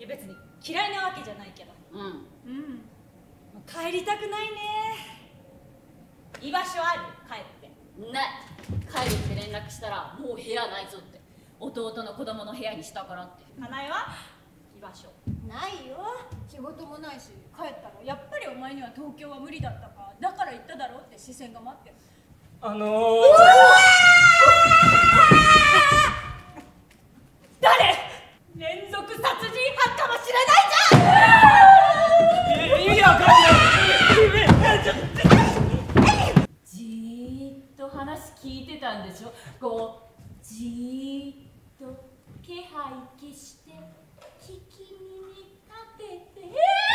別に嫌いなわけじゃないけど。帰りたくないね。居場所ある？帰ってない。帰るって連絡したらもう部屋ないぞって。弟の子供の部屋にしたからって。 花江は居場所ないよ。仕事もないし、帰ったらやっぱりお前には東京は無理だったか、だから行っただろうって視線が待ってる。 誰？連続殺人犯かもしれないじゃん。 意味わかんない。 じーっと話聞いてたんでしょ。こうじーっと気配消して聞き耳立てて。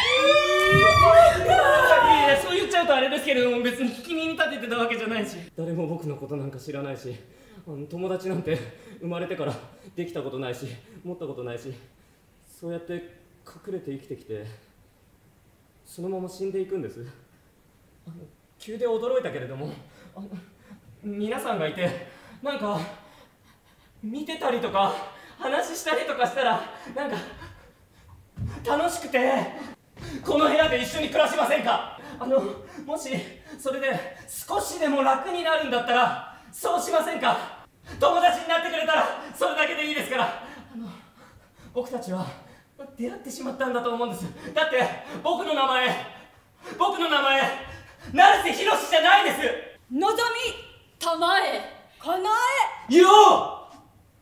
いや、そう言っちゃうとあれですけれども、別に聞き耳立ててたわけじゃないし、誰も僕のことなんか知らないし、友達なんて生まれてからできたことないし、持ったことないし、そうやって隠れて生きてきて、そのまま死んでいくんです。急で驚いたけれども、皆さんがいて、なんか見てたりとか話したりとかしたら、なんか楽しくて、この部屋で一緒に暮らしませんか？もしそれで少しでも楽になるんだったらそうしませんか？友達になってくれたらそれだけでいいですから。僕たちは出会ってしまったんだと思うんです。だって僕の名前成瀬博じゃないです。 のぞみ、 たまえ、 かなえ、 よう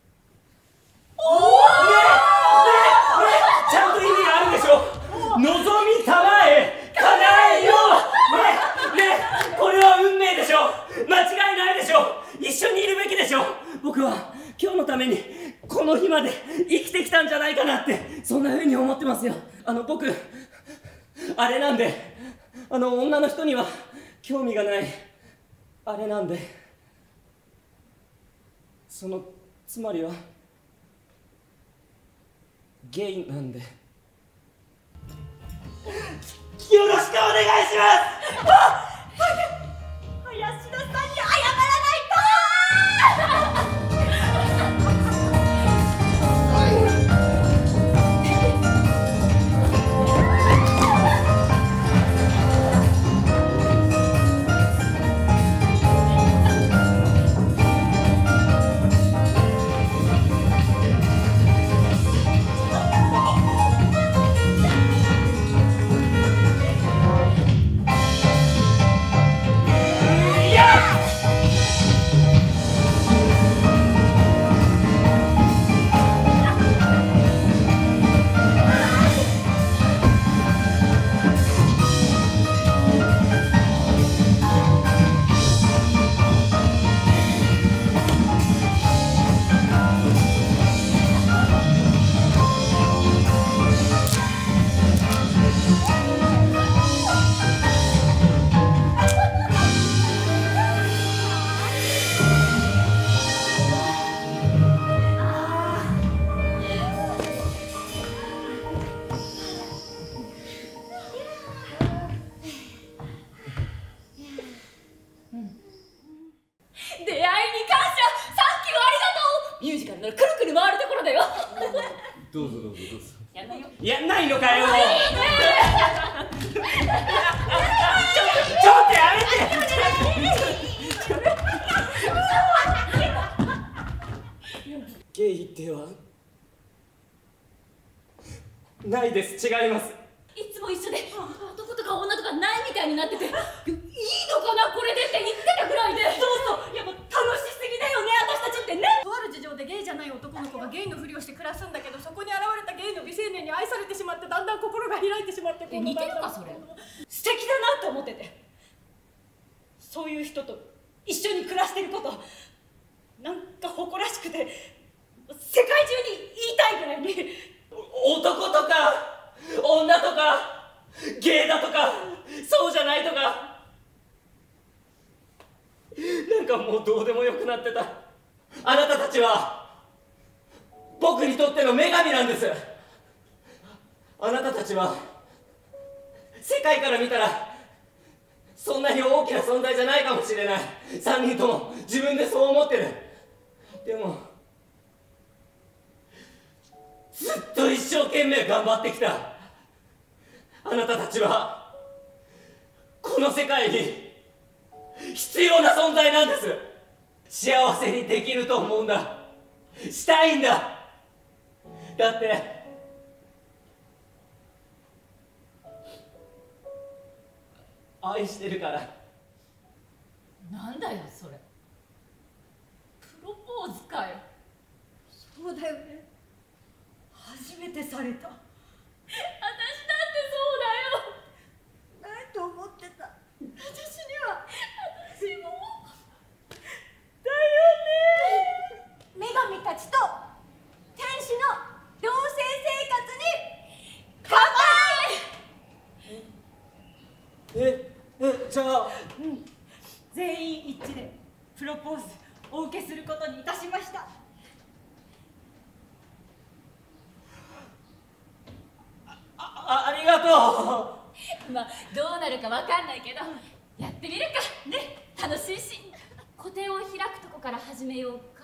ちゃんと意味があるでしょ。のぞみたまえかなえよね、これは運命でしょ。間違いないでしょ。一緒にいるべきでしょ。僕は今日のためにこの日まで生きてきたんじゃないかなって、そんな風に思ってますよ。僕あれなんで、女の人には興味がないあれなんで、そのつまりはゲイなんで。よろしくお願いします。 林田さんに謝らないと。 どうぞ。やんないのかよ。ちょっとやめて。ゲイではないです。違います。 いつも一緒で男とか女とかないみたいになってて、いいのかなこれでって言ってたぐらいで。 そう、いやもう楽しすぎだよね、私たちってね。 とある事情でゲイじゃない男の子がゲイのふりをして暮らすんだけど、そこに現れたゲイの未成年に愛されてしまって、だんだん心が開いてしまって、 似てるかそれ。 素敵だなって思ってて、そういう人と一緒に暮らしてることなんか誇らしくて、世界中に言いたいぐらいに。 男とか女とかゲイだとかそうじゃないとか、なんかもうどうでもよくなってた。あなたたちは僕にとっての女神なんです。あなたたちは世界から見たらそんなに大きな存在じゃないかもしれない。3人とも自分でそう思ってる。でもずっと一生懸命頑張ってきたあなたたちはこの世界に必要な存在なんです。幸せにできると思うんだ。したいんだ。だって愛してるから。 なんだよそれ、プロポーズかよ。 そうだよね、初めてされた。 私だってそうだよ。 ないと思ってた。私には。 私もだよね。 女神たちと天使の同棲生活に乾杯。 じゃあ全員一致でプロポーズお受けすることにいたしました。 ありがとまあどうなるかわかんないけど、やってみるかね。楽しいし。個展を開くとこから始めようか。